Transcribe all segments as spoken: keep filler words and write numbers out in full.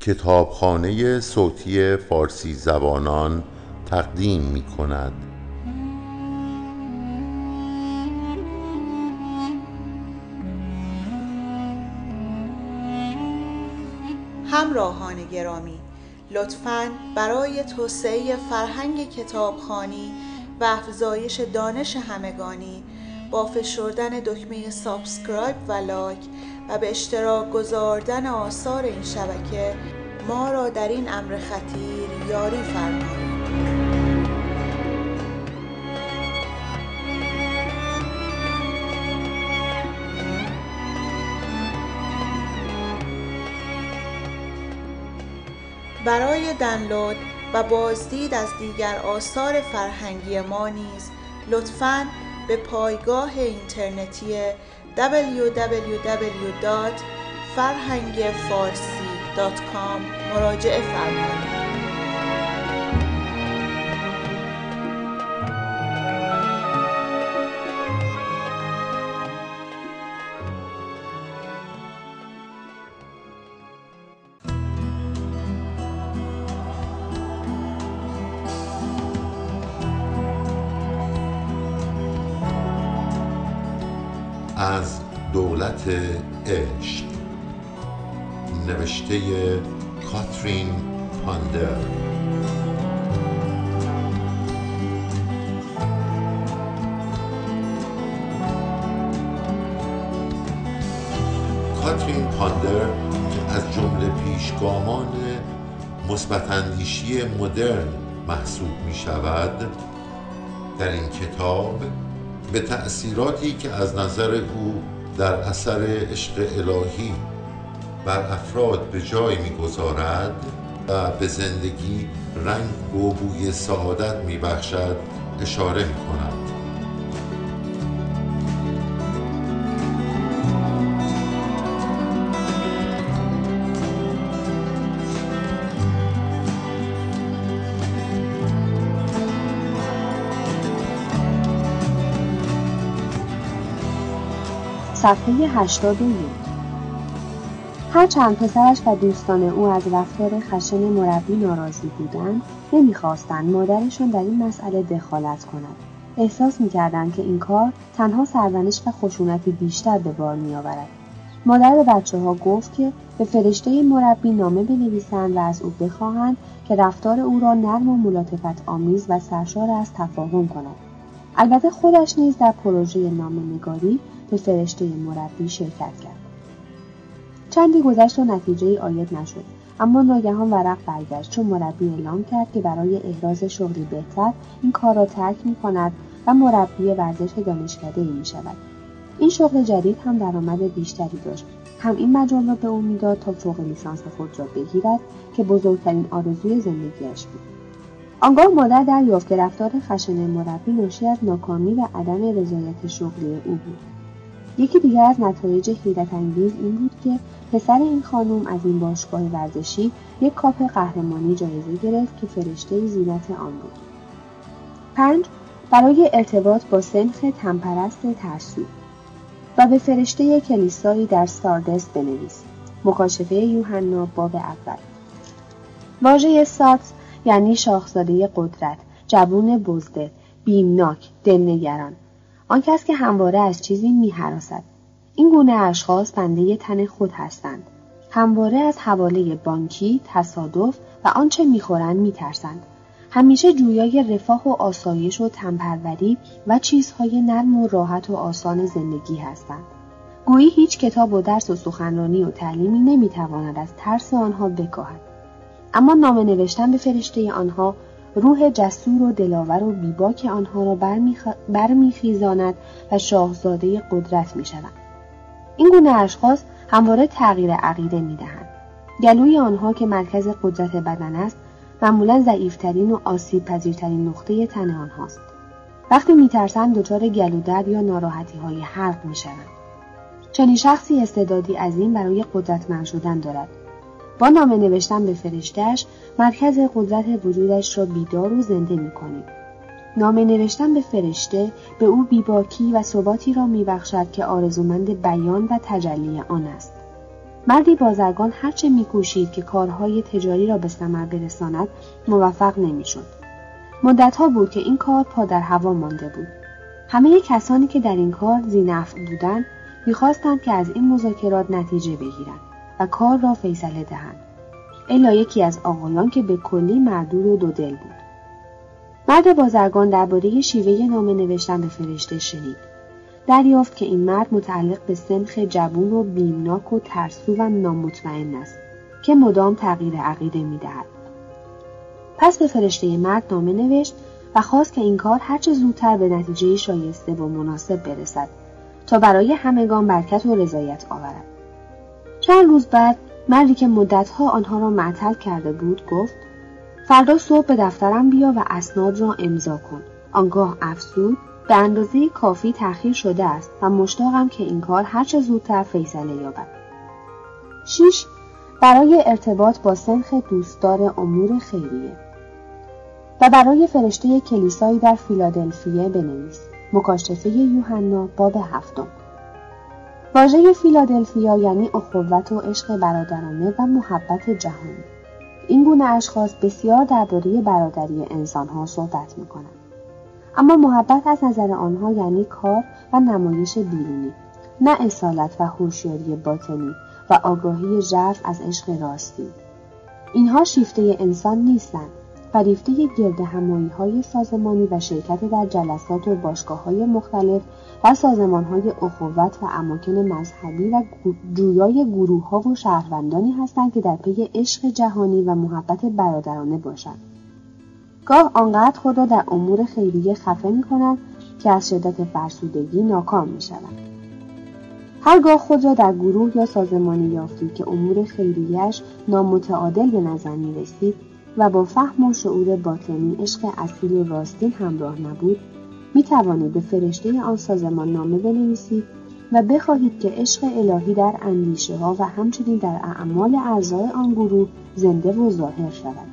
کتابخانه صوتی فارسی زبانان تقدیم می کند. همراهان گرامی، لطفاً برای توسعه فرهنگ کتابخوانی و افزایش دانش همگانی با فشردن دکمه سابسکرایب و لایک و به اشتراک گذاردن آثار این شبکه ما را در این امر خطیر یاری فرمایید. برای دانلود و بازدید از دیگر آثار فرهنگی ما نیز لطفاً به پایگاه اینترنتی دبلیو دبلیو دبلیو دات فرهنگ فارسی دات کام مراجعه فرمایید. از دولت عشق، نوشته کاترین پاندر. کاترین پاندر که از جمله پیشگامان مثبت‌اندیشی مدرن محسوب می شود، در این کتاب به تأثیراتی که از نظر او در اثر عشق الهی بر افراد به جای می‌گذارد و به زندگی رنگ و بوی سعادت می‌بخشد اشاره می‌کند. صفحه هشتاد و یک. هرچند پسرش و دوستان او از رفتار خشن مربی ناراضی بودند، نمی‌خواستند مادرشان در این مسئله دخالت کند. احساس می‌کردند که این کار تنها سرزنش و خشونتی بیشتر به بار می‌آورد. مادر به بچه‌ها گفت که به فرشته مربی نامه بنویسند و از او بخواهند که رفتار او را نرم و ملاطفت آمیز و سرشار از تفاهم کند. البته خودش نیز در پروژه نامه‌نگاری به فرشته مربی شرکت کرد. چندی گذشت و نتیجه‌ای عاید نشد، اما ناگهان ورق برگشت چون مربی اعلام کرد که برای احراز شغلی بهتر این کار را ترک می‌کند و مربی ورزش دانشکده‌ای می‌شود. این شغل جدید هم درآمد بیشتری داشت. هم این مجال را به او می‌داد تا فوق لیسانس خود را بگیرد که بزرگترین آرزوی زندگیش بود. آنگاه مادر دریافت که رفتار خشن مربی ناشی از ناکامی و عدم رضایت شغلی او بود. یکی دیگر از نتایج حیرت انگیز این بود که پسر این خانم از این باشگاه ورزشی یک کاپ قهرمانی جایزه گرفت که فرشته زینت آن بود. پنج. برای ارتباط با سنخ تنپرست ترسو و به فرشته کلیسایی در ستاردست بنویس. مکاشفه یوحنا باب اول. واژه ساکس یعنی شاخزاده قدرت، جوون بزدل، بیمناک، دلنگران. آن کس که همواره از چیزی می‌هراسد. این گونه اشخاص بنده تن خود هستند. همواره از حواله بانکی، تصادف و آنچه می‌خورند می‌ترسند. همیشه جویای رفاه و آسایش و تنپروری و چیزهای نرم و راحت و آسان زندگی هستند. گویی هیچ کتاب و درس و سخنرانی و تعلیمی نمی‌تواند از ترس آنها بکاهد. اما نامه نوشتن به فرشته آنها روح جسور و دلاور و بیباک آنها را برمیخ... برمیخیزاند و شاهزاده قدرت میشوند. این گونه اشخاص همواره تغییر عقیده میدهند. گلوی آنها که مرکز قدرت بدن است، معمولا ضعیفترین و آسیب پذیرترین نقطه تن آنهاست. وقتی میترسند دچار گلودرد یا ناراحتی های حلق میشوند. چنین شخصی استعدادی عظیم برای قدرتمند شدن دارد. با نامه نوشتن به فرشته‌اش مرکز قدرت وجودش را بیدار و زنده می‌کنید. نامه نوشتن به فرشته به او بیباکی و ثباتی را می‌بخشد که آرزومند بیان و تجلی آن است. مردی بازرگان هرچه می‌کوشید که کارهای تجاری را به ثمر برساند موفق نمی‌شد. مدت‌ها بود که این کار پا در هوا مانده بود. همه کسانی که در این کار ذی‌نفع بودند می‌خواستند که از این مذاکرات نتیجه بگیرند و کار را فیصله دهند. الا یکی از آقایان که به کلی مردود و دودل بود. مرد بازرگان درباره شیوه نامه نوشتن به فرشته شنید. دریافت که این مرد متعلق به سنخ جوون و بیمناک و ترسو و نامطمئن است که مدام تغییر عقیده می‌دهد. پس به فرشته مرد نامه نوشت و خواست که این کار هرچه زودتر به نتیجه شایسته و مناسب برسد تا برای همگان برکت و رضایت آورد. چند روز بعد مردی که مدتها آنها را معطل کرده بود گفت: فردا صبح به دفترم بیا و اسناد را امضا کن. آنگاه افزود: به اندازه کافی تأخیر شده است و مشتاقم که این کار هرچه زودتر فیصله یابد. شش. برای ارتباط با سنخ دوستدار امور خیریه. و برای فرشته کلیسایی در فیلادلفیه بنویس. مکاشفه یوحنا باب هفتم. واژه فیلادلفیا یعنی اخوت و عشق برادرانه و محبت جهانی. این گونه اشخاص بسیار درباره برادری انسان‌ها صحبت می‌کنند. اما محبت از نظر آنها یعنی کار و نمایش بیرونی، نه اصالت و هوشیاری باطنی و آگاهی ژرف از عشق راستی. اینها شیفته انسان نیستند، فریفته گرد همایی‌های سازمانی و شرکت در جلسات و باشگاه‌های مختلف و سازمان‌های اخوت و اماکن مذهبی و جویای گروه‌ها و شهروندانی هستند که در پی عشق جهانی و محبت برادرانه باشند. گاه آنقدر خود را در امور خیریه خفه می‌کنند که از شدت فرسودگی ناکام می‌شوند. هرگاه خود را در گروه یا سازمانی یافتید که امور خیریه‌اش نامتعادل به نظر می‌رسید و با فهم و شعور باطنی عشق اصیل و راستین همراه نبود، می‌توانید به فرشته آن سازمان نامه بنویسید و بخواهید که عشق الهی در اندیشه‌ها و همچنین در اعمال اعضای آن گروه زنده و ظاهر شود.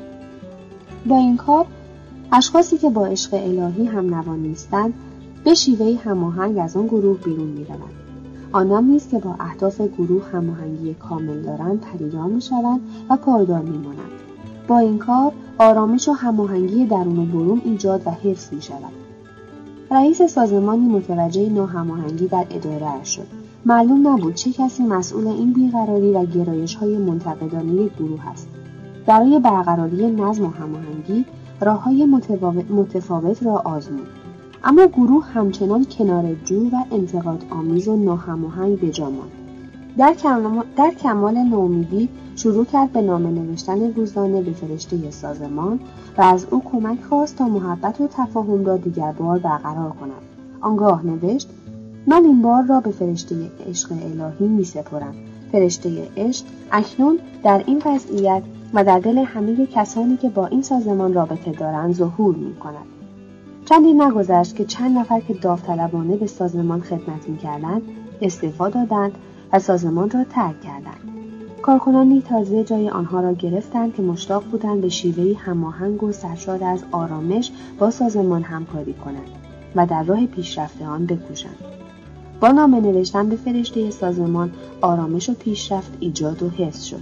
با این کار اشخاصی که با عشق الهی هم نوا نیستند به شیوهی هماهنگ از آن گروه بیرون می‌روند. آنان نیز که با اهداف گروه هماهنگی کامل دارند پدیدار می‌شوند و پایدار می‌مانند. با این کار آرامش و هماهنگی درون و برون ایجاد و حفظ می‌شود. رئیس سازمانی متوجه ناهماهنگی در اداره شد. معلوم نبود چه کسی مسئول این بیقراری و گرایش‌های منتقدانه گروه است. برای برقراری نظم و هماهنگی راه‌های متفاوت را آزمود، اما گروه همچنان کناره‌جو و انتقاد آمیز و ناهماهنگ به جا ماند. در کمال, در کمال نومیدی شروع کرد به نامه نوشتن روزانه به فرشته سازمان و از او کمک خواست تا محبت و تفاهم را دیگر بار برقرار کند. آنگاه نوشت: من این بار را به فرشته عشق الهی می سپرم. فرشته عشق اکنون در این وضعیت و در دل همه کسانی که با این سازمان رابطه دارند ظهور می کند. چندی نگذشت که چند نفر که داوطلبانه به سازمان خدمت می کردند استعفا دادند و سازمان را ترک کردند. کارکنانی تازه جای آنها را گرفتند که مشتاق بودند به شیوهی هماهنگ و سرشار از آرامش با سازمان همکاری کنند و در راه پیشرفت آن بکوشند. با نامه نوشتن به فرشته سازمان آرامش و پیشرفت ایجاد و حفظ شد.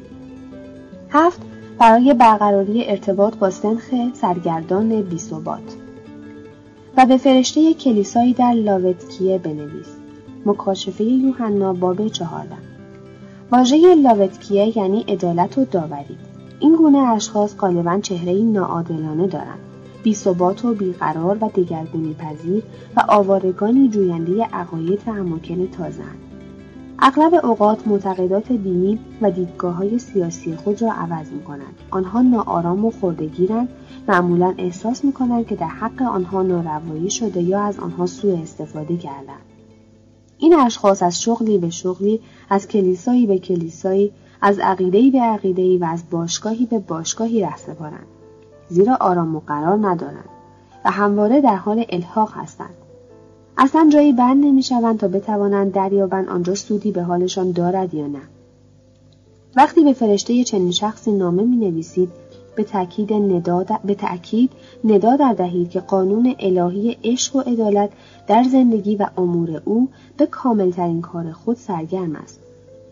هفت. برای برقراری ارتباط با سنخ سرگردان بی‌ثبات. و به فرشته کلیسایی در لاوتکیه بنویس. مکاشفه یوحنا باب چهارده. واژه لاوتکیه یعنی عدالت و داوری. این گونه اشخاص غالباً چهره‌ای ناعادلانه دارند، بی‌ثبات و بیقرار و دگرگونی پذیر و آوارگانی جوینده عقاید و اماکن تازه‌اند. اغلب اوقات معتقدات دینی و دیدگاه‌های سیاسی خود را عوض می‌کنند. آنها ناآرام و خرده‌گیرند، معمولاً احساس می‌کنند که در حق آنها ناروایی شده یا از آنها سوء استفاده کردند. این اشخاص از شغلی به شغلی، از کلیسایی به کلیسایی، از عقیده‌ای به عقیده‌ای و از باشگاهی به باشگاهی رهسپارند، زیرا آرام و قرار ندارند و همواره در حال الحاق هستند. اصلا جایی بند نمی‌شوند تا بتوانند دریابند آنجا سودی به حالشان دارد یا نه. وقتی به فرشته چنین شخصی نامه می‌نویسید، به تأکید ندا به تأکید ندا در دهید که قانون الهی عشق و عدالت در زندگی و امور او به کاملترین کار خود سرگرم است.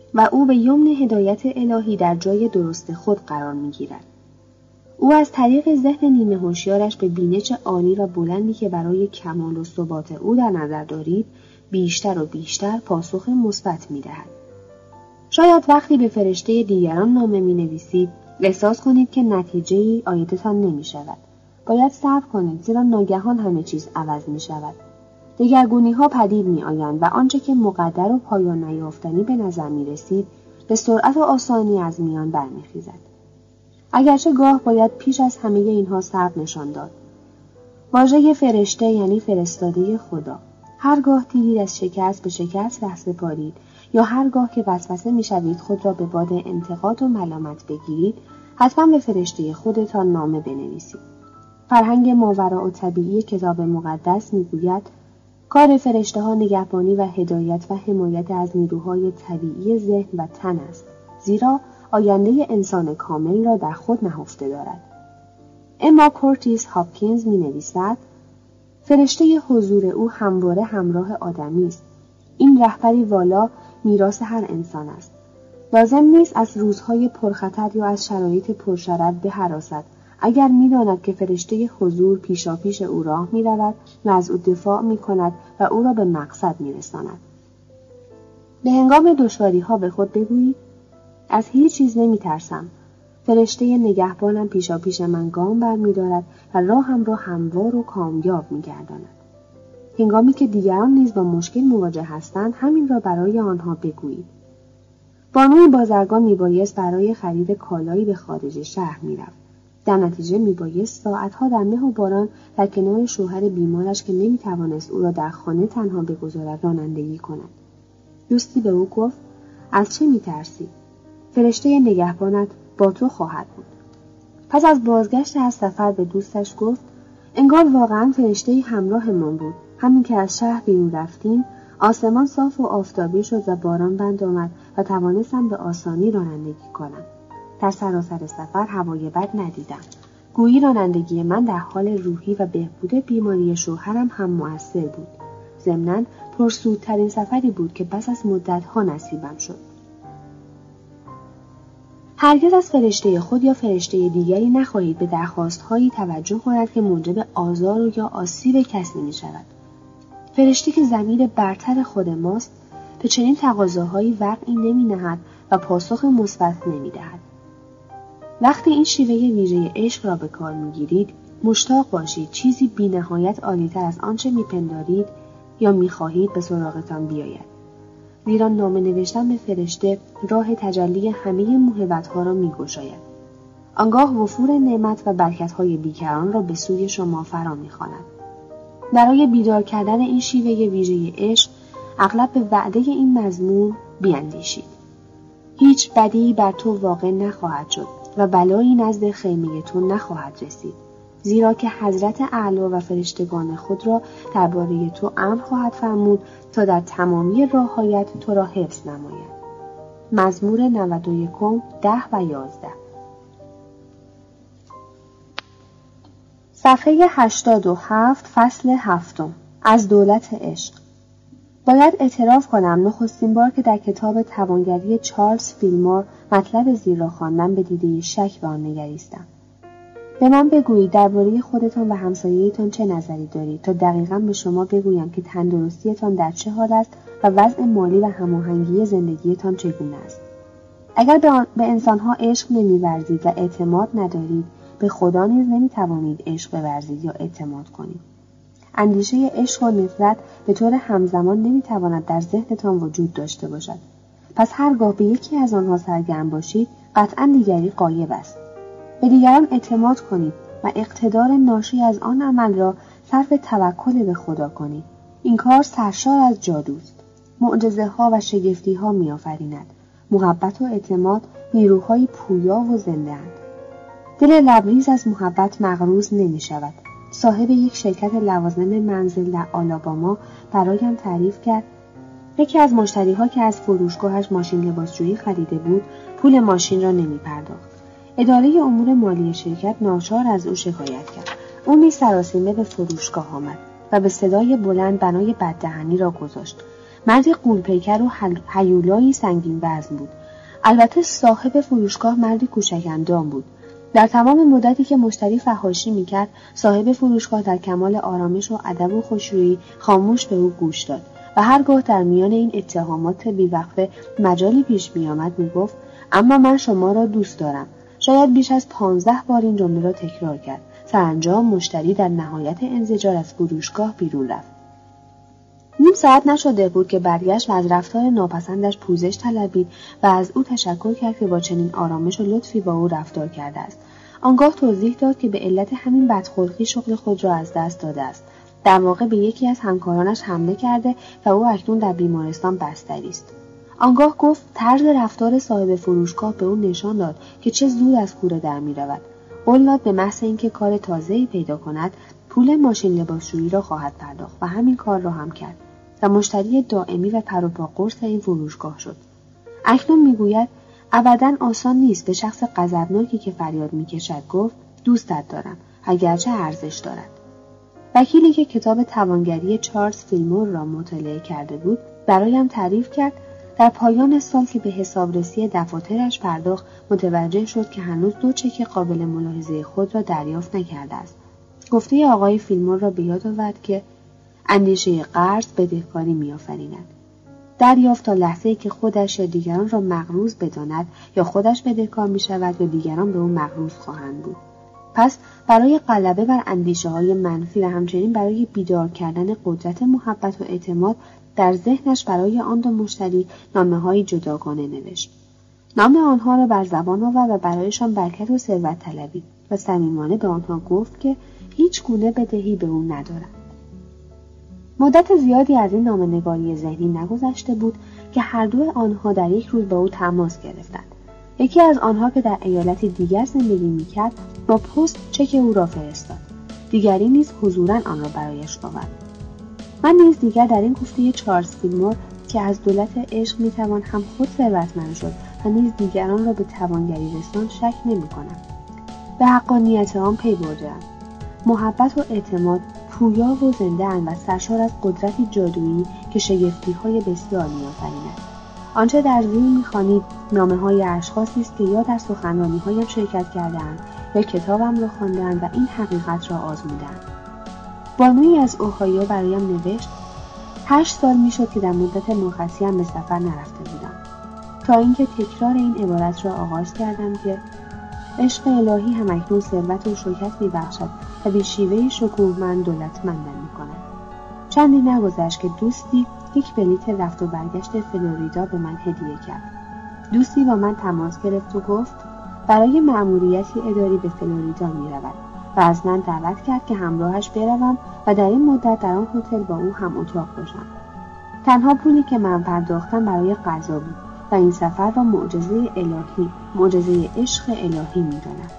و او به یمن هدایت الهی در جای درست خود قرار می‌گیرد. او از طریق ذهن نیمه هوشیارش به بینش عالی و بلندی که برای کمال و ثبات او در نظر دارید بیشتر و بیشتر پاسخ مثبت می‌دهد. شاید وقتی به فرشته دیگران نامه می‌نویسید احساس کنید که نتیجه‌ای عایدتان نمی‌شود. باید صبر کنید زیرا ناگهان همه چیز عوض می‌شود. دگرگونی‌ها پدید می‌آیند و آنچه که مقدر و پایان نیافتنی به نظر می‌رسید به سرعت و آسانی از میان برمی‌خیزد. اگرچه گاه باید پیش از همه اینها صبر نشان داد. واژه فرشته یعنی فرستاده خدا. هرگاه دیدید از شکست به شکست ره سپارید یا هرگاه که وسوسه می‌شوید خود را به باد انتقاد و ملامت بگیرید، حتما به فرشته خودتان نامه بنویسید. فرهنگ ماوراء الطبیعی کتاب مقدس می‌گوید کار فرشته‌ها نگهبانی و هدایت و حمایت از نیروهای طبیعی ذهن و تن است، زیرا آینده انسان کامل را در خود نهفته دارد. اما کورتیس هاپکینز می‌نویسد فرشته حضور او همواره همراه آدمی است. این رهبری والا میراث هر انسان است. لازم نیست از روزهای پرخطر یا از شرایط پرشرر بهراسد اگر می‌داند که فرشته حضور پیشاپیش او راه می‌رود و از او دفاع می‌کند و او را به مقصد می‌رساند. به هنگام دشواری‌ها به خود بگویید از هیچ چیز نمی‌ترسم. فرشته نگهبانم پیشاپیش من گام برمی‌دارد و راهم را هموار و کامیاب می‌گرداند. هنگامی که دیگران نیز با مشکل مواجه هستند همین را برای آنها بگویید. بانوی بازرگان میبایست برای خرید کالایی به خارج شهر میرفت. در نتیجه میبایست ساعتها در مه و باران در کنار شوهر بیمارش که نمیتوانست او را در خانه تنها بگذارد رانندگی کند. دوستی به او گفت از چه میترسی؟ فرشته نگهبانت با تو خواهد بود. پس از بازگشت از سفر به دوستش گفت انگار واقعا فرشته همراهمان بود. همین که از شهر بیرون رفتیم آسمان صاف و آفتابی شد و باران بند آمد و توانستم به آسانی رانندگی کنم. در سراسر سفر هوای بد ندیدم. گویی رانندگی من در حال روحی و بهبود بیماری شوهرم هم مؤثر بود. ضمناً پرسودترین سفری بود که پس از مدت‌ها نصیبم شد. هرگز از فرشته خود یا فرشته دیگری نخواهید به درخواست‌هایی توجه کند که موجب آزار و یا آسیب کسی می‌شود. فرشته که ضمیر برتر خود ماست به چنین تقاضاهایی وقعی نمی‌نهد و پاسخ مثبت نمی‌دهد. وقتی این شیوه ویژه عشق را به کار می‌گیرید، مشتاق باشید چیزی بی‌نهایت عالی‌تر از آنچه می‌پندارید یا می‌خواهید به سراغتان بیاید. زیرا نامه نوشتن به فرشته راه تجلی همه موهبت‌ها را می‌گشاید. آنگاه وفور نعمت و برکت‌های بیکران را به سوی شما فرا می‌خواند. برای بیدار کردن این شیوه ویژه عشق، اغلب به وعده این مضمون بیاندیشید. هیچ بدی بر تو واقع نخواهد شد و بلایی نزد خیمه تو نخواهد رسید، زیرا که حضرت اعلی و فرشتگان خود را درباره تو امر خواهد فرمود تا در تمامی راه‌هایت تو را حفظ نماید. مزمور نود و یک ده و یازده. صفحه هشتاد و هفت فصل هفتم از دولت عشق. باید اعتراف کنم نخستین بار که در کتاب توانگری چارلز فیلمور مطلب زیر را خواندم به دیده شک به آن نگریستم. به من بگویید درباره خودتان و همسایه‌تان چه نظری دارید تا دقیقاً به شما بگویم که تندرستیتان در چه حال است و وضع مالی و هماهنگی زندگیتان چگونه است. اگر به, آن... به انسانها عشق نمی‌ورزید و اعتماد ندارید، به خدا نیز نمی‌توانید عشق بورزید یا اعتماد کنید. اندیشه عشق و نفرت به طور همزمان نمی‌تواند در ذهنتان وجود داشته باشد. پس هرگاه به یکی از آنها سرگرم باشید، قطعاً دیگری غایب است. به دیگران اعتماد کنید و اقتدار ناشی از آن عمل را صرف توکل به خدا کنید. این کار سرشار از جادوست. معجزه‌ها و شگفتی‌ها می‌آفریند. محبت و اعتماد نیروهای پویا و زنده‌اند. دل لبریز از محبت مغروض نمی‌شود. صاحب یک شرکت لوازم منزل در آلاباما برایم تعریف کرد یکی از مشتری‌ها که از فروشگاهش ماشین لباسشویی خریده بود پول ماشین را نمی‌پرداخت. اداره امور مالی شرکت ناچار از او شکایت کرد. او نیز سراسیمه به فروشگاه آمد و به صدای بلند بنای بددهنی را گذاشت. مردی غول‌پیکر و هیولایی سنگین وزن بود. البته صاحب فروشگاه مردی کوچک اندام بود. در تمام مدتی که مشتری فحاشی میکرد، صاحب فروشگاه در کمال آرامش و ادب و خوشرویی خاموش به او گوش داد و هرگاه در میان این اتهامات بی‌وقفه مجالی پیش میآمد میگفت: اما من شما را دوست دارم. شاید بیش از پانزده بار این جمله را تکرار کرد. سرانجام مشتری در نهایت انزجار از فروشگاه بیرون رفت. نیم ساعت نشده بود که برگشت و از رفتار ناپسندش پوزش طلبید و از او تشکر کرد که با چنین آرامش و لطفی با او رفتار کرده است. آنگاه توضیح داد که به علت همین بدخلقی شغل خود را از دست داده است. در واقع به یکی از همکارانش حمله کرده و او اکنون در بیمارستان بستری است. آنگاه گفت طرز رفتار صاحب فروشگاه به او نشان داد که چه زود از کوره در می رود. قول داد به محض اینکه کار تازه‌ای پیدا کند پول ماشین لباسشویی را خواهد پرداخت و همین کار را هم کرد و مشتری دائمی و پر و پا قرص این فروشگاه شد. اکنون میگوید ابداً آسان نیست به شخص غضبناکی که فریاد میکشد گفت دوستت دارم اگرچه ارزش دارد. وکیلی که کتاب توانگری چارلز فیلمور را مطالعه کرده بود برایم تعریف کرد در پایان سال که به حسابرسی دفاترش پرداخت متوجه شد که هنوز دو چک قابل ملاحظه خود را دریافت نکرده است. گفته آقای فیلمور را به یاد آورد که اندیشه قرض بدهکاری می‌آفریند. دریافت تا لحظه‌ای که خودش یا دیگران را مقروض بداند یا خودش بدهکار می‌شود یا دیگران به او مقروض خواهند بود. پس برای غلبه بر اندیشه‌های منفی و همچنین برای بیدار کردن قدرت محبت و اعتماد در ذهنش برای آن دو مشتری نامه‌های جداگانه نوشت. نام آنها را بر زبان آورد و برایشان برکت و ثروت طلبید و صمیمانه به آنها گفت که هیچ گونه بدهی به او ندارد. مدت زیادی از این نامه‌نگاری ذهنی نگذشته بود که هر دو آنها در یک روز با او تماس گرفتند. یکی از آنها که در ایالتی دیگر زندگی می‌کرد با پست چک او را فرستاد. دیگری نیز حضوراً آن را برایش آورد. من نیز دیگر در این گفته چارلز فیلمور که از دولت عشق می‌توان هم خود ثروتمند شد و نیز دیگران را به توانگری رساند شک نمی‌کنم. به حقانیت آن پی برده‌ام. محبت و اعتماد پویا و زنده اند و سرشار از قدرتی جادویی که شگفتی‌های بسیار می‌آفریند. آنچه در زیر می‌خوانید نامه‌های اشخاصی است که یا در سخنرانی‌هایم شرکت کرده‌اند یا کتابم را خوانده‌اند و این حقیقت را آزموده‌اند. بانویی از اوهایو برایم نوشت هشت سال می‌شد که در مدت مرخصی‌ام به سفر نرفته بودم تا اینکه تکرار این عبارت را آغاز کردم که عشق الهی همکنون ثروت و شوکت می‌بخشد و به شیوهی شکوهمند دولتمندم می‌کند. چندی نگذشت که دوستی یک بلیط رفت و برگشت فلوریدا به من هدیه کرد. دوستی با من تماس گرفت و گفت برای مأموریتی اداری به فلوریدا می‌رود و از من دعوت کرد که همراهش بروم و در این مدت در آن هتل با او هم اتاق باشم. تنها پولی که من پرداختم برای غذا بود و این سفر را معجزه الهی، معجزه عشق الهی می‌دانم.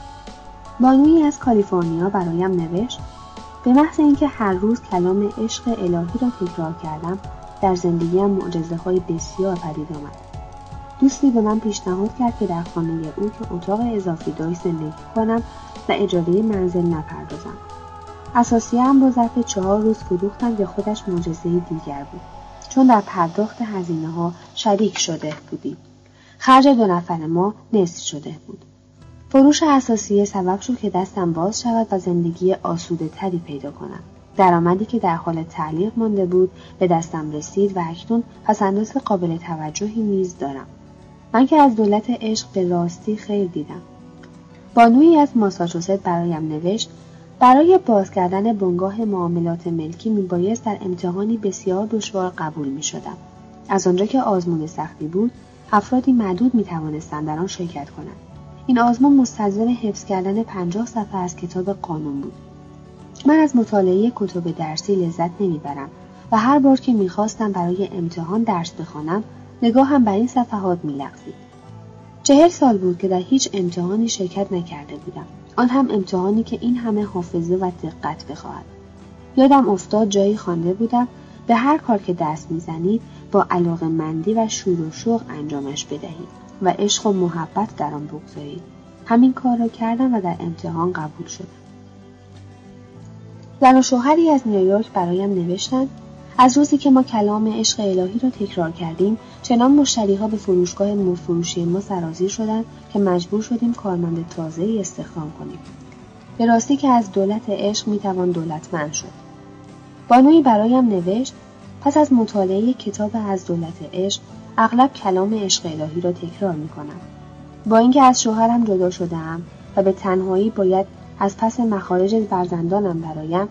بانویی از کالیفرنیا برایم نوشت به محض اینکه هر روز کلام عشق الهی را تکرار کردم در زندگیم معجزه‌های بسیار پدید آمد. دوستی به من پیشنهاد کرد که در خانه او که اتاق اضافی داشت زندگی کنم و اجاره منزل نپردازم. اساسیه هم با ظرف چهار روز فروختم که خودش معجزه دیگر بود، چون در پرداخت هزینه ها شریک شده بودیم. خرج دو نفر ما نصف شده بود. فروش اساسیه سبب شد که دستم باز شود و زندگی آسوده تری پیدا کنم. درآمدی که در حال تعلیق مانده بود به دستم رسید و اکنون پس‌انداز قابل توجهی نیز دارم. من که از دولت عشق به راستی خیر دیدم. بانویی از ماساچوست برایم نوشت برای باز کردن بنگاه معاملات ملکی میبایست در امتحانی بسیار دشوار قبول میشدم. از آنجا که آزمون سختی بود، افرادی معدود میتوانستند در آن شرکت کنند. این آزمون مستلزم حفظ کردن پنجاه صفحه از کتاب قانون بود. من از مطالعه کتب درسی لذت نمیبرم و هر بار که میخواستم برای امتحان درس بخوانم، نگاهم بر این صفحات میلغزید. چهل سال بود که در هیچ امتحانی شرکت نکرده بودم. آن هم امتحانی که این همه حافظه و دقت بخواهد. یادم افتاد جایی خوانده بودم به هر کار که دست میزنید با علاقه‌مندی و شور و شوق انجامش بدهید و عشق و محبت در آن بگذارید. همین کار را کردم و در امتحان قبول شدم. زن و شوهری از نیویورک برایم نوشتند از روزی که ما کلام عشق الهی را تکرار کردیم، چنان مشتری‌ها به فروشگاه نورفروشی ما سرازیر شدند که مجبور شدیم کارمند تازه‌ای استخدام کنیم. به راستی که از دولت عشق میتوان دولتمند شد. بانویی برایم نوشت: پس از مطالعه کتاب از دولت عشق، اغلب کلام عشق الهی را تکرار میکنم. با اینکه از شوهرم جدا شده‌ام و به تنهایی باید از پس مخارج فرزندانم برایم،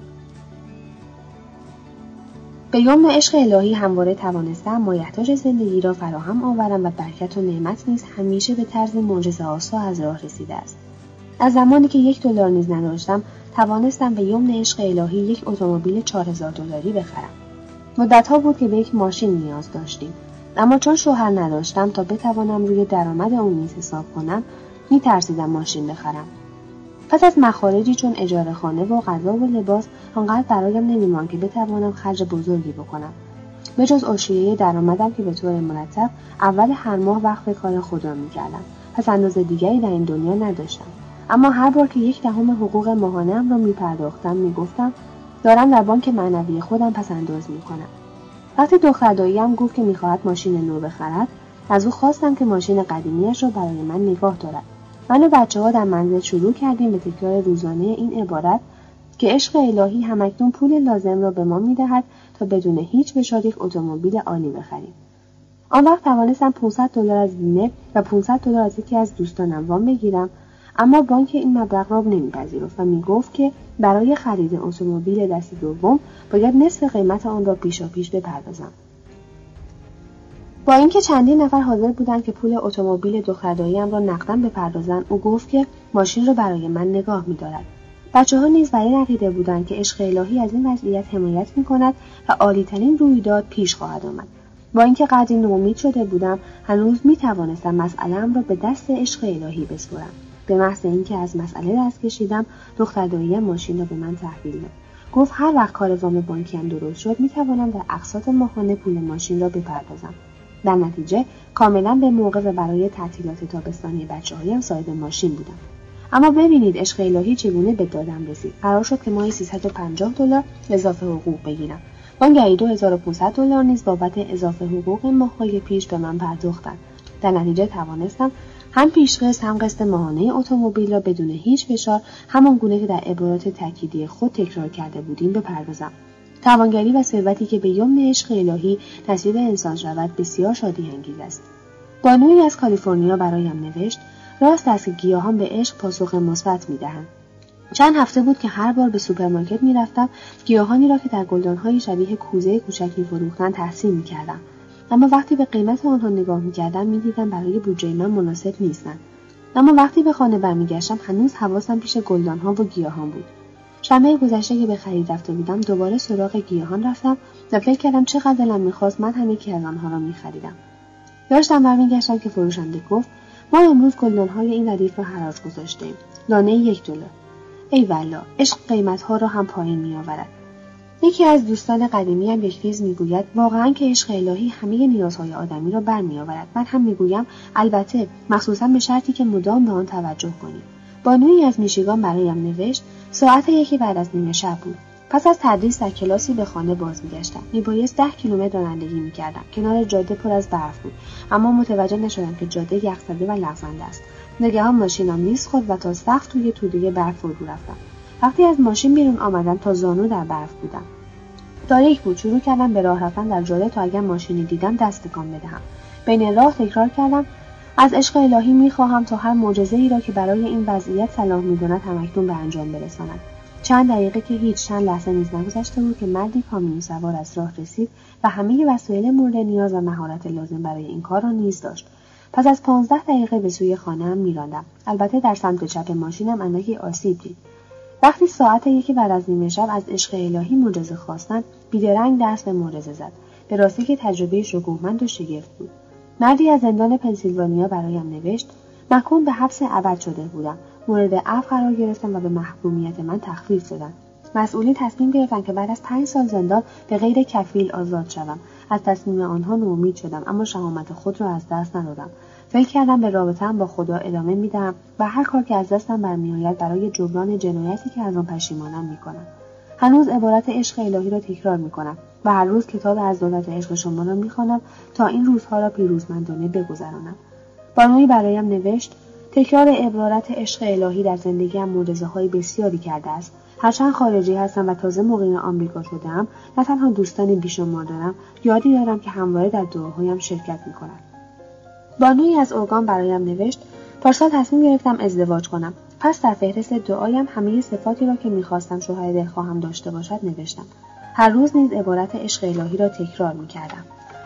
به یمن عشق الهی همواره توانستم مایحتاج زندگی را فراهم آورم و برکت و نعمت نیز همیشه به طرز معجزه‌آسا از راه رسیده است. از زمانی که یک دلار نیز نداشتم، توانستم به یمن عشق الهی یک اتومبیل چهار هزار دلاری بخرم. مدت‌ها بود که به یک ماشین نیاز داشتیم، اما چون شوهر نداشتم تا بتوانم روی درآمد اون نیز حساب کنم، می‌ترسیدم ماشین بخرم. پس از مخارجی چون اجاره خانه و غذا و لباس آنقدر برایم نمی‌ماند که بتوانم خرج بزرگی بکنم. به جز عشریه درآمدم که به طور مرتب اول هر ماه وقف کار خدا می‌کردم. پس اندازه دیگری در این دنیا نداشتم. اما هر بار که یک دهم حقوق ماهانه‌ام را می‌پرداختم می‌گفتم دارم در بانک معنوی خودم پس انداز می‌کنم. وقتی دختر دایی‌ام گفت که می‌خواهد ماشین نو بخرد، از او خواستم که ماشین قدیمیش را برای من نگاه دارد. من و بچه‌ها در منزل شروع کردیم به تکرار روزانه این عبارت که عشق الهی همکنون پول لازم را به ما می‌دهد تا بدون هیچ فشار یک اتومبیل عالی بخریم. آن وقت توانستم پانصد دلار از بیمه و پانصد دلار از یکی از دوستانم وام بگیرم، اما بانک این مبلغ را نمی‌پذیرفت و می‌گفت که برای خرید اتومبیل دست دوم باید نصف قیمت آن را پیشاپیش بپردازم. با اینکه چندین نفر حاضر بودند که پول اتومبیل دختردایی‌ام را نقداً بپردازند، او گفت که ماشین را برای من نگاه می‌دارد. بچه‌ها نیز بر این عقیده بودند که عشق الهی از این وضعیت حمایت می‌کند و عالی‌ترین رویداد پیش خواهد آمد. با اینکه قدری ناامید شده بودم، هنوز می‌توانستم مسئله‌ام را به دست عشق الهی بسپارم. به محض اینکه از مسئله دست کشیدم، دختردایی‌ام ماشین را به من تحویل داد. گفت هر وقت کار وام بانکیم درست شد، می‌توانم در اقساط ماهانه پول ماشین را بپردازم. در نتیجه کاملا به موقع و برای تعطیلات تابستانی بچه‌هایم صاحب ماشین بودم. اما ببینید عشق الهی چگونه به دادم رسید. قرار شد که ماهی سیصد و پنجاه دلار اضافه حقوق بگیرم. وانگهی دو هزار و پانصد دلار نیز بابت اضافه حقوق ماه‌های پیش به من پرداختند. در نتیجه توانستم هم پیشقسط هم قسط ماهانه اتومبیل را بدون هیچ فشار، همان گونه که در عبارات تأکیدی خود تکرار کرده بودیم، بپردازم. توانگری و ثروتی که به یمن عشق الهی نصیب انسان شود بسیار شادی انگیز است. بانویی از کالیفرنیا برایم نوشت: راست است که گیاهان به عشق پاسخ مثبت می‌دهند. چند هفته بود که هر بار به سوپرمارکت می‌رفتم، گیاهانی را که در گلدان‌های شبیه کوزه کوچک می‌فروختند تحسین می‌کردم. اما وقتی به قیمت آنها نگاه می‌کردم می‌دیدم برای بودجه من مناسب نیستند. اما وقتی به خانه برمیگشتم هنوز حواسم پیش گلدان‌ها و گیاهان بود. شنبه گذشته که به خرید رفته بودم دوباره سراغ گیاهان رفتم و فکر کردم چقدر دلم می‌خواست من هم یکی از آنها را می‌خریدم. داشتم برمیگشتم که فروشنده گفت ما امروز گلدان‌های این ردیف را حراج گذاشتیم. دانه یک دلار. ای والله، عشق قیمت‌ها را هم پایین می‌آورد. یکی از دوستان قدیمیم یک ریز میگوید واقعاً که عشق الهی همه نیازهای آدمی را برمی‌آورد. من هم میگویم البته، مخصوصاً به شرطی که مدام به آن توجه کنیم. بانویی از میشیگان برایم نوشت ساعت یکی بعد از نیمه شب بود. پس از تدریس در کلاسی به خانه باز میگشتم. میبایست ده کیلومتر رانندگی میکردم. کنار جاده پر از برف بود، اما متوجه نشدم که جاده یخزده و لغزنده است. ناگهان ماشینم لیز خورد و تا سقف توی توده برف فرو رفتم. وقتی از ماشین بیرون آمدم تا زانو در برف بودم. تاریک بود. شروع کردم به راه رفتن در جاده تا اگر ماشینی دیدم دست تکان بدهم. بین راه تکرار کردم از عشق الهی میخواهم تا هر معجزه‌ای را که برای این وضعیت صلاح می‌داند همکنون به انجام برساند. چند دقیقه که هیچ چند لحظه نیز نگذشته بود که مردی کامیون سوار از راه رسید و همه وسایل مورد نیاز و مهارت لازم برای این کار را نیز داشت. پس از پانزده دقیقه به سوی خانه‌ام می‌راندم. البته در سمت چپ ماشینم اندکی آسیب دید. وقتی ساعت یکی بعد از نیمه شب از عشق الهی معجزه خواستند، بیدرنگ دست به معجزه زد. به راستی که تجربه شگفتمند و شگفت بود. مردی از زندان پنسیلوانیا برایم نوشت محکوم به حبس ابد شده بودم. مورد عفو قرار گرفتم و به محکومیت من تخفیف دادند. مسئولین تصمیم گرفتند که بعد از پنج سال زندان به غیر کفیل آزاد شوم. از تصمیم آنها ناامید شدم، اما شهامت خود را از دست ندادم. فکر کردم به رابطه‌ام با خدا ادامه میدم و هر کار که از دستم برمیآید برای جبران جنایتی که از آن پشیمانم میکنم. هنوز عبارت عشق الهی را تکرار میکنم. و هر روز کتاب از دولت عشق شما را می‌خوانم تا این روزها را پیروزمندانه بگذرانم. بانویی برایم نوشت: تکرار عبارت عشق الهی در زندگیم معجزه‌های بسیاری کرده است. هرچند خارجی هستم و تازه مقیم آمریکا شده‌ام، نه تنها دوستانی بیشمار دارم، یادی دارم که همواره در دعاهایم شرکت می‌کنند. بانویی از اوگان برایم نوشت: پارسال تصمیم گرفتم ازدواج کنم. پس در فهرست دعایم همه صفاتی را که می‌خواستم شوهر دلخواهم داشته باشد نوشتم. هر روز نیز عبارت عشق الهی را تکرار می‌کردم.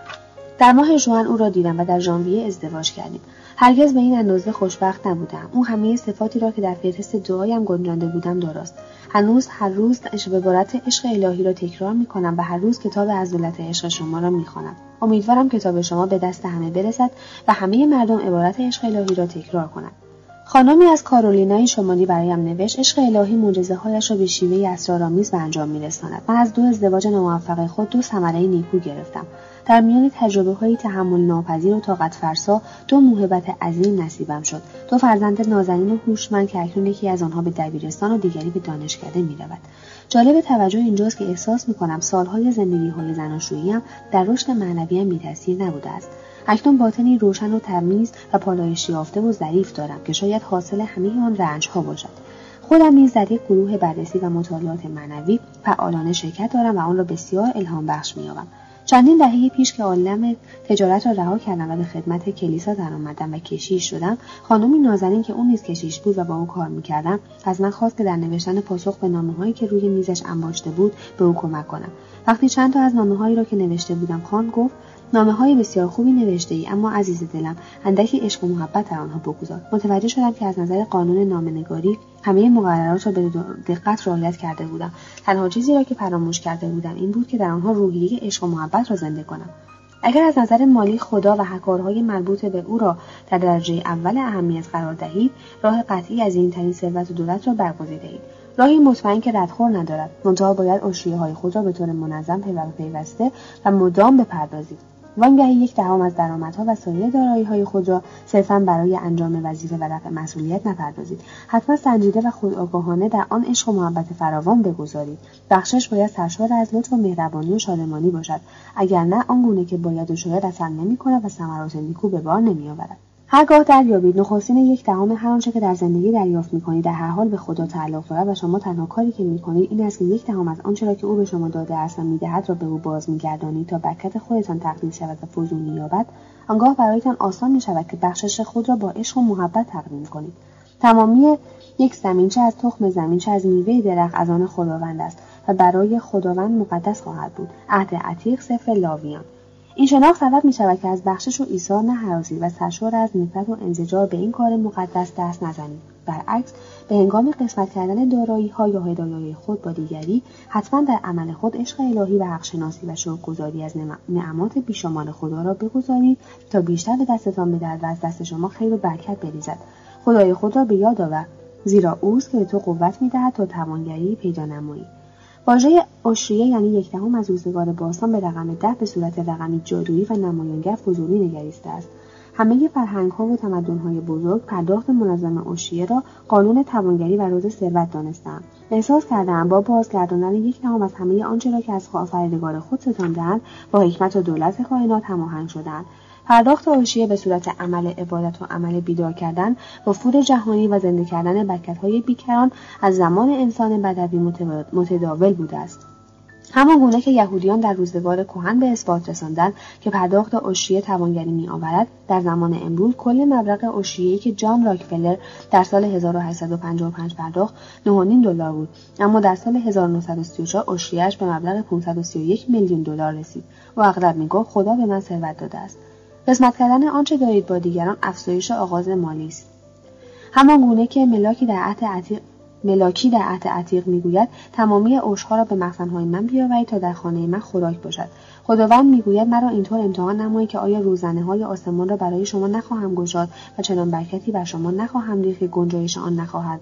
در ماه ژوئن او را دیدم و در ژانویه ازدواج کردیم. هرگز به این اندازه خوشبخت نبودم. او همه صفاتی را که در فهرست دعایم گنجانده بودم داراست. هنوز هر روز عبارت عشق الهی را تکرار می‌کنم و هر روز کتاب از دولت عشق شما را می‌خوانم. امیدوارم کتاب شما به دست همه برسد و همه مردم عبارت عشق الهی را تکرار کنند. خانمی از کارولینای شمالی برایم نوشت: عشق الهی معجزه‌هایش را به شیوهی اسرارآمیز به انجام می‌رساند. من از دو ازدواج ناموفق خود دو ثمره نیکو گرفتم. در میان تجربه‌های تحمل ناپذیر و طاقت فرسا دو موهبت عظیم نصیبم شد. دو فرزند نازنین و هوشمند که اکنون یکی از آنها به دبیرستان و دیگری به دانشکده می‌رود. جالب توجه اینجاست که احساس می‌کنم سال‌های زندگی‌های زناشویی‌ام در رشد معنوی‌ام بی‌تأثیر نبوده است. اکنون باطنی روشن و تمیز و پالایش یافته و ظریف دارم که شاید حاصل همه آن رنج‌ها باشد. خودم نیز در یک گروه بررسی و مطالعات معنوی فعالانه شرکت دارم و آن را بسیار الهام بخش می‌یابم. چندین دهه پیش که عالم تجارت را رها کردم و به خدمت کلیسا درآمدم و کشیش شدم، خانمی نازنین که اون نیز کشیش بود و با او کار می‌کردم، از من خواست که در نوشتن پاسخ به نامه‌هایی که روی میزش انباشته بود به او کمک کنم. وقتی چند تا از نامه‌هایی را که نوشته بودم خواند، گفت: نامه‌های بسیار خوبی نوشته‌ای، اما عزیز دلم اندکی عشق و محبت در آنها بگذار. متوجه شدم که از نظر قانون نامه‌نگاری همه مقررات را به دقت رعایت کرده بودم. تنها چیزی را که فراموش کرده بودم این بود که در آنها روحیه عشق و محبت را زنده کنم. اگر از نظر مالی خدا و کارهای مربوط به او را در درجه اول اهمیت قرار دهید، راه قطعی از این ترین ثروت و دولت را برگزیده‌اید. راهی مطمئن که ردخور ندارد، منتها باید اشریه‌های خود را به طور منظم پیوسته و مدام بپردازید. وانگهی یک دهم از درآمدها و سایر دارایی‌های خود را صرفاً برای انجام وظیفه و رفع مسئولیت نپردازید. حتما سنجیده و خودآگاهانه در آن عشق و محبت فراوان بگذارید. بخشش باید سرشار از لطف و مهربانی و شادمانی باشد، اگر نه آنگونه که باید و شاید اثر نمی‌کند و ثمرات نیکو به بار نمی‌آورد. هرگاه دریابید نخستین یک دهم هر آنچه که در زندگی دریافت می‌کنید در هر حال به خدا تعلق دارد و شما تنها کاری که می‌کنید این است که یک دهم از آنچه را که او به شما داده است و می‌دهد را به او باز می‌گردانید تا برکت خودتان تقدیم شود و فزونی یابد. آنگاه برایتان آسان می‌شود که بخشش خود را با عشق و محبت تقدیم کنید. تمامی یک زمین چه از تخم زمین چه از میوه درخت از آن خداوند است و برای خداوند مقدس خواهد بود. عهد عتیق سفر لاویان. این شناخت سبب می شود که از بخشش و ایثار نهراسید و سرشار از نفرت و انزجار به این کار مقدس دست نزنید. برعکس به هنگام قسمت کردن دارایی‌ها یا هدایای خود با دیگری حتما در عمل خود عشق الهی و حق‌شناسی و شکرگزاری از نعمات بیشمار خدا را بگذارید تا بیشتر به دستتان بدهد و از دست شما خیر و برکت بریزد. خدای خود را به یاد آور، زیرا اوست که به تو قوت می‌دهد تا توانگری پیدا نمایی. واژه اشریه یعنی یک دهم از روزگار باستان به رقم ده به صورت رقمی جادویی و نمایانگر فضولی نگریسته است. همه فرهنگ‌ها و تمدن‌های بزرگ پرداخت منظم اشریه را قانون توانگری و روز ثروت دانستند. احساس کردند با بازگرداندن یک دهم از همه آنچه را که از آفریدگار خود ستانده‌اند با حکمت و دولت کائنات هماهنگ شدند. پرداخت اشریه به صورت عمل عبادت و عمل بیدار کردن، وفور جهانی و زنده کردن برکت‌های بیکران از زمان انسان بدوی متداول بوده است. همان گونه که یهودیان در روزگار کهن به اثبات رساندند که پرداخت اشریه توانگری می‌آورد، در زمان امروز کل مبلغ اشریه‌ای که جان راکفلر در سال هزار و هشتصد و پنجاه و پنج پرداخت نه و نیم دلار بود، اما در سال هزار و نهصد و سی و چهار اشریه‌اش به مبلغ پانصد و سی و یک میلیون دلار رسید. و اغلب میگفت خدا به من ثروت داده است. قسمت کردن آنچه دارید با دیگران افزایش آغاز مالی است. همان گونه که ملاکی در عهد عتیق ملاکی در عهد عتیق میگوید تمامی عشرها را به مخزن‌های من بیاورید تا در خانه من خوراک باشد. خداوند میگوید مرا اینطور امتحان نمایید که آیا روزنه‌های آسمان را برای شما نخواهم گشاد و چنان برکتی بر شما نخواهم ریخت که گنجایش آن نخواهد بود.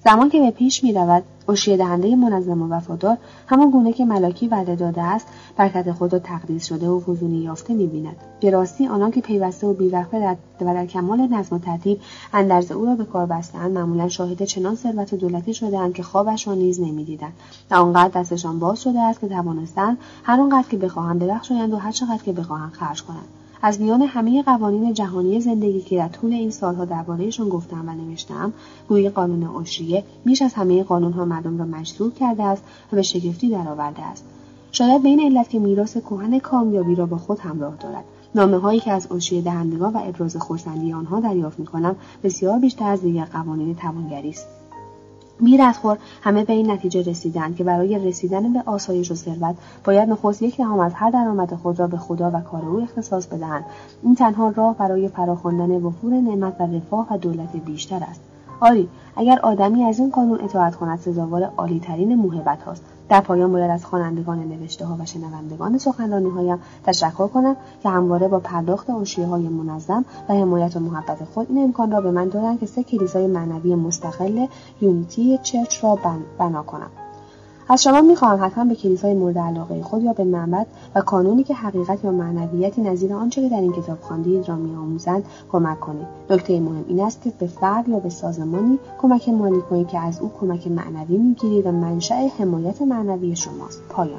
زمان که به پیش می رود اشیه دهنده منظم و وفادار همان گونه که ملاکی وعده داده است برکت خود را تقدیس شده و فزونی یافته می بیند. به راستی آنان که پیوسته و بیوقفه در و در کمال نظم و ترتیب اندرز او را به کار بسته‌اند معمولا شاهد چنان ثروت و دولتی شده‌اند که خوابش را نیز نمی‌دیدند و آنقدر دستشان باز شده است که توانستند هر آنقدر که بخواهند ببخشایند و هر چقدر که بخواهند خرج کنند. از میان همه قوانین جهانی زندگی که در طول این سالها درباره‌شان گفتم و نوشتم، گویی قانون اشریه بیش از همه قانون‌ها مردم را مجذوب کرده است و به شگفتی درآورده است. شاید به این علت که میراث کهن کامیابی را با خود همراه دارد. نامه‌هایی که از اشریه دهندگان و ابراز خرسندی آنها دریافت می‌کنم بسیار بیشتر از دیگر قوانین توانگری است. بی ردخور همه به این نتیجه رسیدند که برای رسیدن به آسایش و ثروت باید نخست یک دهم از هر درآمد خود را به خدا و کار او اختصاص بدهند. این تنها راه برای فراخواندن وفور نعمت و رفاه و دولت بیشتر است. آری، اگر آدمی از این قانون اطاعت کند سزاوار عالی‌ترین موهبت هاست. در پایان باید از خوانندگان نوشته ها و شنوندگان سخنرانی هایم تشکر کنم که همواره با پرداخت اشیه های منظم و حمایت و محبت خود این امکان را به من دادند که سه کلیسای معنوی مستقل یونیتی چرچ را بنا کنم. از شما می‌خواهم حتما به کلیسای مورد علاقه خود یا به معبد و کانونی که حقیقت یا معنویتی نظیر آنچه که در این کتاب خواندید را می‌آموزند کمک کنید. نکته مهم این است که به فرد یا به سازمانی کمک مالی کنید که از او کمک معنوی می‌گیرید و منشأ حمایت معنوی شماست. پایان.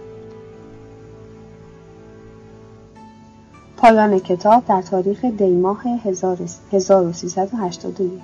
پایان کتاب در تاریخ دی ماه هزار و سیصد و هشتاد و یک.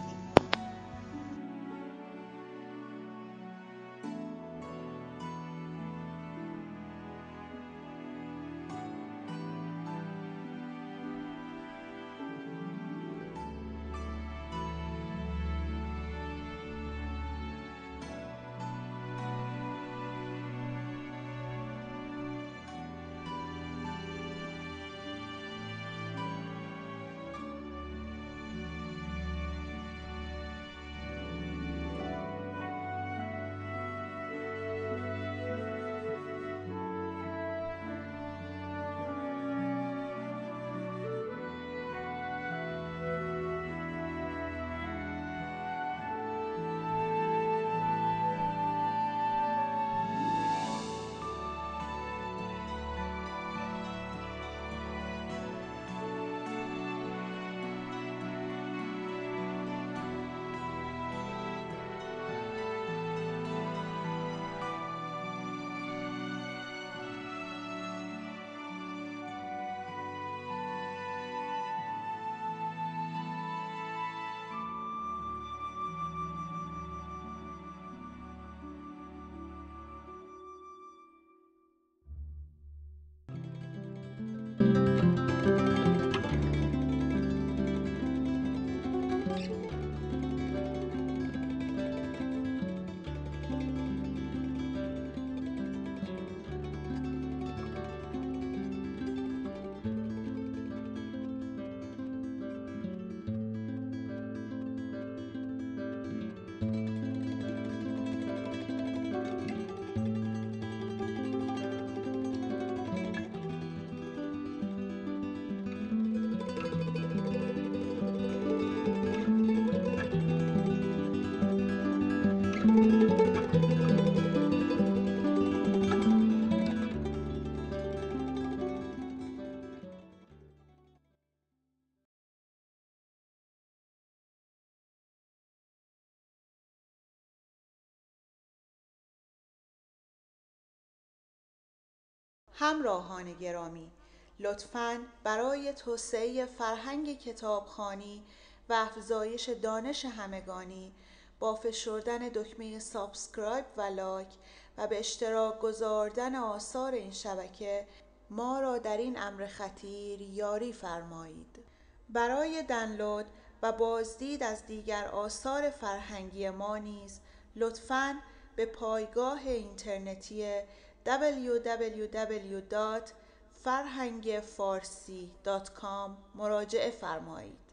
همراهان گرامی، لطفاً برای توسعه فرهنگ کتابخوانی و افزایش دانش همگانی با فشردن دکمه سابسکرایب و لایک و به اشتراک گذاردن آثار این شبکه ما را در این امر خطیر یاری فرمایید. برای دانلود و بازدید از دیگر آثار فرهنگی ما نیز لطفاً به پایگاه اینترنتی دبلیو دبلیو دبلیو دات فرهنگ فارسی دات کام مراجعه فرمایید.